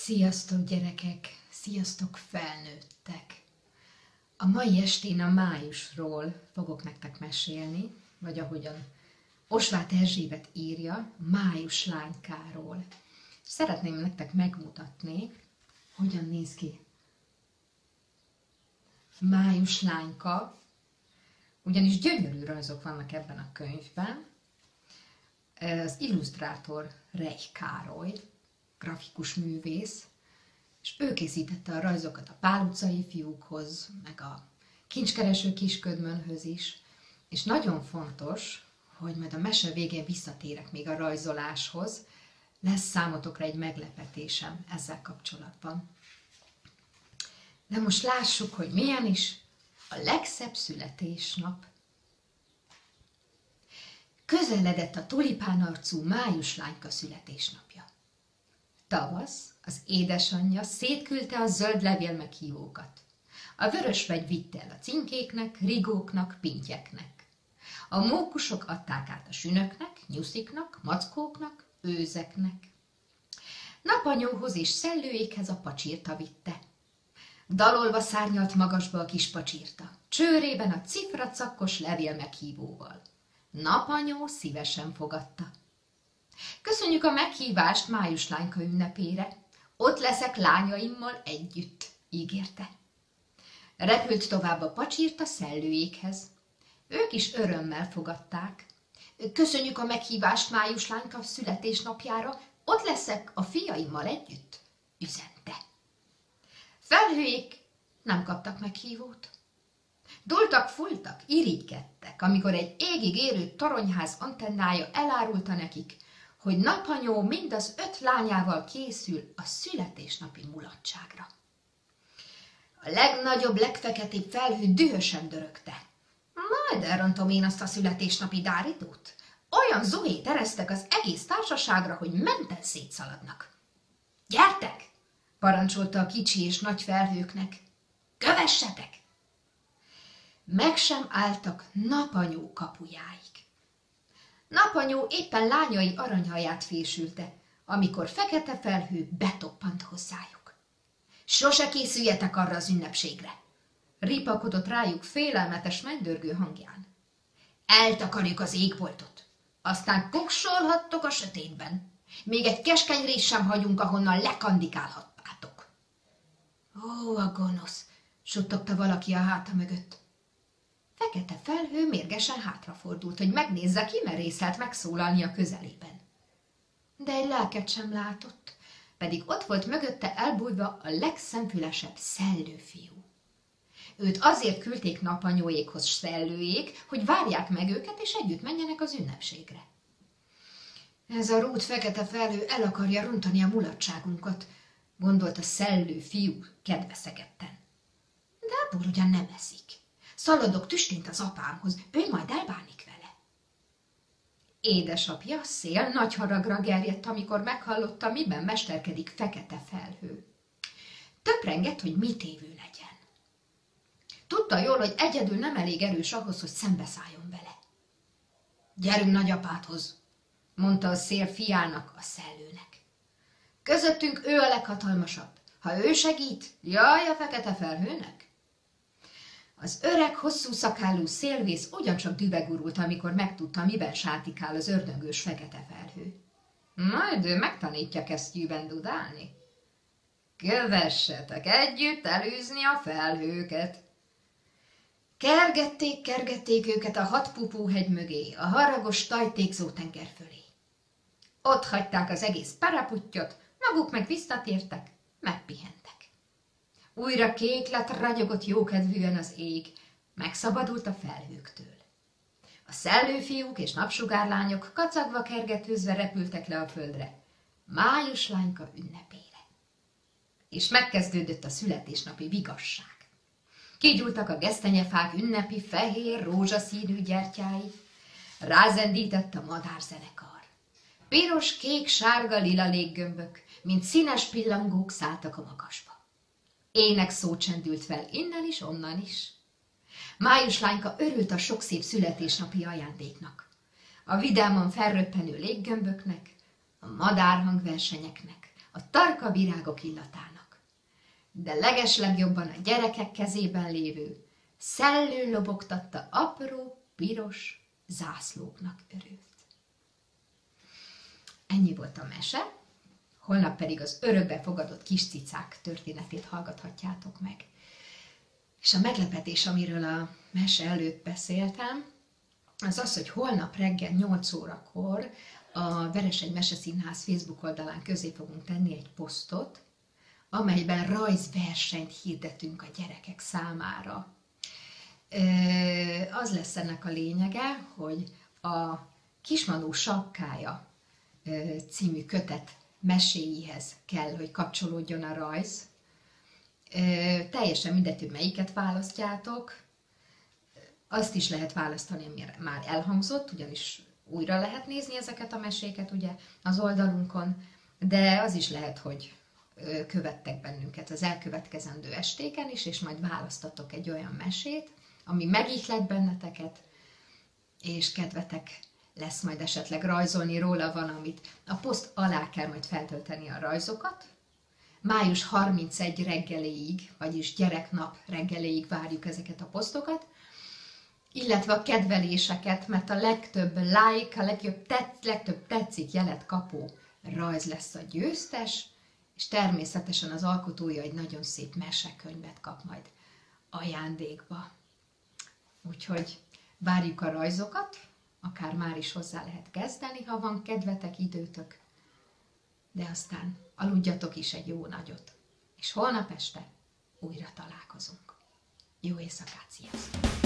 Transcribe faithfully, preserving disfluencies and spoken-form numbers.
Sziasztok gyerekek, sziasztok felnőttek! A mai estén a májusról fogok nektek mesélni, vagy ahogyan Osváth Erzsébet írja, május lánykáról. Szeretném nektek megmutatni, hogyan néz ki május lányka, ugyanis gyönyörű rajzok vannak ebben a könyvben. Az illusztrátor Reich Károly, grafikus művész, és ő készítette a rajzokat a Pál utcai fiúkhoz, meg a Kincskereső Kisködmönhöz is, és nagyon fontos, hogy majd a mese végén visszatérek még a rajzoláshoz, lesz számotokra egy meglepetésem ezzel kapcsolatban. De most lássuk, hogy milyen is a legszebb születésnap. Közeledett a tulipánarcú május lányka születésnapja. Tavasz, az édesanyja szétküldte a zöld levél meghívókat. A vörösvegy vitte el a cinkéknek, rigóknak, pintyeknek. A mókusok adták át a sünöknek, nyusziknak, mackóknak, őzeknek. Napanyóhoz és szellőékhez a pacsirta vitte. Dalolva szárnyalt magasba a kis pacsirta, csőrében a cifracakkos levél meghívóval. Napanyó szívesen fogadta. Köszönjük a meghívást május lányka ünnepére, ott leszek lányaimmal együtt, ígérte. Repült tovább a pacsirta szellőjékhez. Ők is örömmel fogadták. Köszönjük a meghívást május lányka születésnapjára, ott leszek a fiaimmal együtt, üzente. Felhőjék nem kaptak meghívót. Dultak, fújtak, irigykedtek, amikor egy égig érő toronyház antennája elárulta nekik, hogy napanyó mind az öt lányával készül a születésnapi mulatságra. A legnagyobb, legfeketébb felhő dühösen dörögte. Majd elrontom én azt a születésnapi dáridót. Olyan zuhét eresztek az egész társaságra, hogy menten szétszaladnak. Gyertek! Parancsolta a kicsi és nagy felhőknek. Kövessetek! Meg sem álltak napanyó kapujáig. Napanyó éppen lányai aranyhaját fésülte, amikor fekete felhő betoppant hozzájuk. Sose készüljetek arra az ünnepségre! Ripakodott rájuk félelmetes mennydörgő hangján. Eltakarjuk az égboltot, aztán kuksolhattok a sötétben. Még egy keskeny részt sem hagyunk, ahonnan lekandikálhattátok. Ó, a gonosz, suttogta valaki a háta mögött. Fekete felhő mérgesen hátrafordult, hogy megnézze, ki merészelt megszólalni a közelében. De egy lelket sem látott, pedig ott volt mögötte elbújva a legszemfülesebb szellőfiú. Őt azért küldték napanyóékhoz szellőjék, hogy várják meg őket, és együtt menjenek az ünnepségre. Ez a rút fekete felhő el akarja rontani a mulatságunkat, gondolta szellőfiú kedveszegetten. De abból ugyan nem eszik. Szaladok tüstént az apámhoz, ő majd elbánik vele. Édesapja szél nagy haragra gerjedt, amikor meghallotta, miben mesterkedik fekete felhő. Töprengett, hogy mit évő legyen. Tudta jól, hogy egyedül nem elég erős ahhoz, hogy szembeszálljon vele. Gyerünk nagyapádhoz, mondta a szél fiának, a szellőnek. Közöttünk ő a leghatalmasabb. Ha ő segít, jaj a fekete felhőnek. Az öreg, hosszú szakállú szélvész ugyancsak dühbe amikor megtudta, miben sátikál az ördöngős fekete felhő. Majd ő megtanítja kesztyűben dudálni. Kövessetek együtt elűzni a felhőket. Kergették, kergették őket a hatpupú hegy mögé, a haragos tajtékzó tenger fölé. Ott hagyták az egész paraputtyot, maguk meg visszatértek, megpihentek. Újra kék lett, ragyogott jókedvűen az ég, megszabadult a felhőktől. A szellőfiúk és napsugárlányok kacagva kergetőzve repültek le a földre, május lányka ünnepére. És megkezdődött a születésnapi vigasság. Kigyúltak a gesztenyefák ünnepi fehér, rózsaszínű gyertyái, rázendített a madárzenekar. Piros, kék, sárga, lila léggömbök, mint színes pillangók szálltak a magasba. Ének szó csendült fel innen is, onnan is. Május lányka örült a sok szép születésnapi ajándéknak, a vidáman felröppenő léggömböknek, a madárhangversenyeknek, a tarka virágok illatának. De legeslegjobban a gyerekek kezében lévő szellő lobogtatta apró, piros zászlóknak örült. Ennyi volt a mese, holnap pedig az örökbe fogadott kis cicák történetét hallgathatjátok meg. És a meglepetés, amiről a mese előtt beszéltem, az az, hogy holnap reggel nyolc órakor a Veresegy Meseszínház Facebook oldalán közé fogunk tenni egy posztot, amelyben rajzversenyt hirdetünk a gyerekek számára. Az lesz ennek a lényege, hogy a Kismanó sapkája című kötet meséihez kell, hogy kapcsolódjon a rajz. Teljesen mindegy, hogy melyiket választjátok. Azt is lehet választani, ami már elhangzott, ugyanis újra lehet nézni ezeket a meséket ugye az oldalunkon, de az is lehet, hogy követtek bennünket az elkövetkezendő estéken is, és majd választatok egy olyan mesét, ami megihlet benneteket, és kedvetek lesz majd esetleg rajzolni róla, van, amit a poszt alá kell majd feltölteni a rajzokat. május harmincegy reggeléig, vagyis gyereknap reggeléig várjuk ezeket a posztokat, illetve a kedveléseket, mert a legtöbb like, a legjobb tet, legtöbb tetszik jelet kapó rajz lesz a győztes, és természetesen az alkotója egy nagyon szép mesekönyvet kap majd ajándékba. Úgyhogy várjuk a rajzokat, akár már is hozzá lehet kezdeni, ha van kedvetek, időtök, de aztán aludjatok is egy jó nagyot, és holnap este újra találkozunk. Jó éjszakát, sziasztok!